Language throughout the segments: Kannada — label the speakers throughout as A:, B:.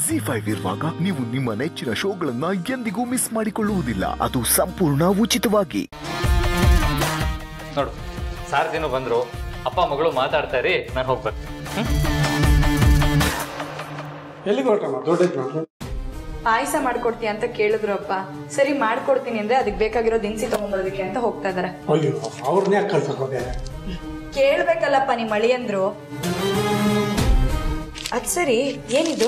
A: ಜಿ5 ಇರುವಾಗ ನೀವು ನಿಮ್ಮ ನೆಚ್ಚಿನ ಶೋಗಳನ್ನ ಎಂದಿಗೂ ಮಿಸ್ ಮಾಡಿಕೊಳ್ಳುವುದಿಲ್ಲ. ಅದು ಸಂಪೂರ್ಣ ಉಚಿತವಾಗಿ.
B: ನೋಡು, ಸಾರ್ಜಿನೂ ಬಂದ್ರು, ಅಪ್ಪ ಮಗಳು ಮಾತಾಡ್ತಾ ಇರಿ, ನಾನು ಹೋಗಿ ಬರ್ತೀನಿ.
C: ಎಲ್ಲಿಗೆ ಹೊರಟಮ್ಮ? ದೊಡ್ಡ
D: ಪಾಯಸ ಮಾಡ್ಕೊಡ್ತೀಯ ಅಂತ ಕೇಳಿದ್ರು ಅಪ್ಪ. ಸರಿ ಮಾಡ್ಕೊಡ್ತೀನಿ ಅಂದ್ರೆ ಅದಕ್ಕೆ ಬೇಕಾಗಿರೋ ದಿನಸಿ ತಗೊಂಡ್ಬರೋದಕ್ಕೆ ಅಂತ ಹೋಗ್ತಾ ಇದಾರೆ.
C: ಅವ್ರನ್ನೇ ಕಳ್ಸಕೋದೆ.
D: ಕೇಳ್ಬೇಕಲ್ಲಪ್ಪ ನಿಮ್ಮ ಅಳಿಯಂದ್ರು. ಅದ್ ಸರಿ, ಏನಿದು?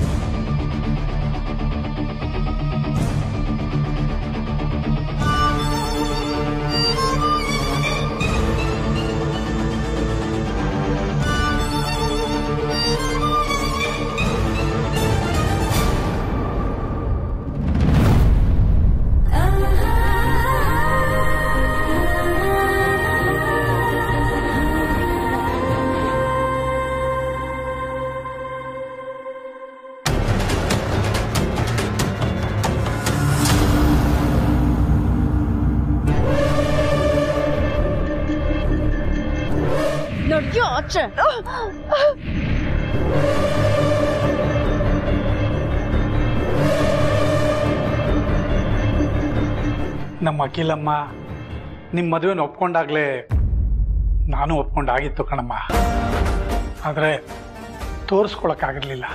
C: ನಮ್ಮ ಅಖಿಲಮ್ಮ ನಿಮ್ಮ ಮದುವೆನ ಒಪ್ಕೊಂಡಾಗ್ಲೇ ನಾನು ಒಪ್ಕೊಂಡಾಗಿತ್ತು ಕಣಮ್ಮ. ಆದರೆ ತೋರಿಸ್ಕೊಳಕ್ಕಾಗಿರ್ಲಿಲ್ಲ.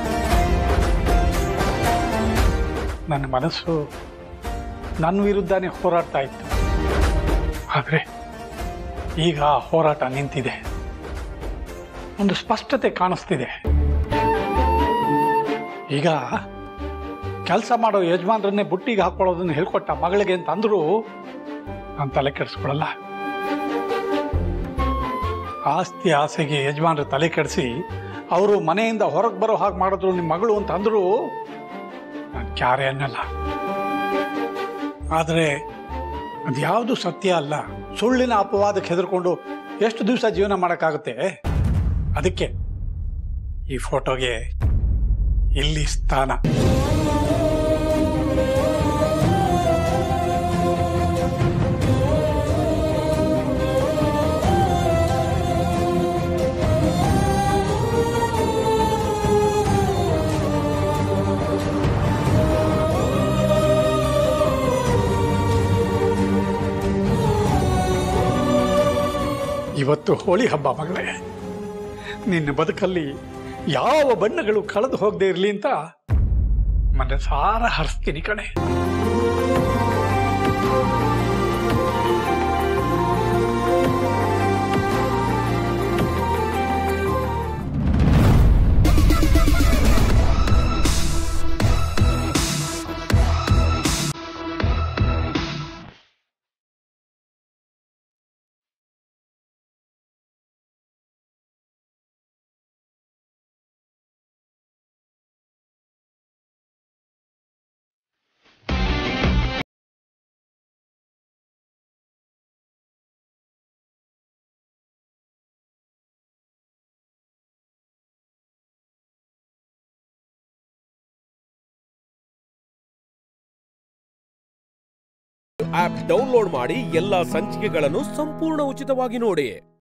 C: ನನ್ನ ಮನಸ್ಸು ನನ್ನ ವಿರುದ್ಧನೇ ಹೋರಾಡ್ತಾ ಇತ್ತು. ಆದರೆ ಈಗ ಹೋರಾಟ ನಿಂತಿದೆ. ಒಂದು ಸ್ಪಷ್ಟತೆ ಕಾಣಿಸ್ತಿದೆ. ಈಗ ಕೆಲಸ ಮಾಡೋ ಯಜಮಾನ್ರನ್ನೇ ಬುಟ್ಟಿಗೆ ಹಾಕೊಳ್ಳೋದನ್ನ ಹೇಳ್ಕೊಟ್ಟ ಮಗಳಿಗೆ ಅಂತ ಅಂದ್ರು ನಾನು ತಲೆ ಕೆಡಿಸ್ಕೊಳ್ಳಲ್ಲ. ಆಸ್ತಿ ಆಸೆಗೆ ಯಜಮಾನ್ರು ತಲೆ ಕೆಡಿಸಿ ಅವರು ಮನೆಯಿಂದ ಹೊರಗೆ ಬರೋ ಹಾಗೆ ಮಾಡಿದ್ರು ನಿಮ್ಮ ಮಗಳು ಅಂತ ಅಂದ್ರು ನಾನು ಕ್ಯಾರೆ ಅನ್ನಲ್ಲ. ಆದರೆ ಅದ್ಯಾವುದು ಸತ್ಯ ಅಲ್ಲ. ಸುಳ್ಳಿನ ಅಪವಾದಕ್ಕೆ ಹೆದರ್ಕೊಂಡು ಎಷ್ಟು ದಿವಸ ಜೀವನ ಮಾಡೋಕ್ಕಾಗುತ್ತೆ? ಅದಕ್ಕೆ ಈ ಫೋಟೋಗೆ ಇಲ್ಲಿ ಸ್ಥಾನ. ಇವತ್ತು ಹೋಳಿ ಹಬ್ಬ ಮಗಳೇ. ನಿನ್ನ ಬದುಕಲ್ಲಿ ಯಾವ ಬಣ್ಣಗಳು ಕಳೆದು ಹೋಗದೆ ಇರಲಿ ಅಂತ ಮನಸಾರ ಹರಿಸ್ತೀನಿ ಕಣೆ.
E: ಆಪ್ ಡೌನ್ಲೋಡ್ ಮಾಡಿ ಎಲ್ಲಾ ಸಂಚಿಕೆಗಳನ್ನು ಸಂಪೂರ್ಣ ಉಚಿತವಾಗಿ ನೋಡಿ.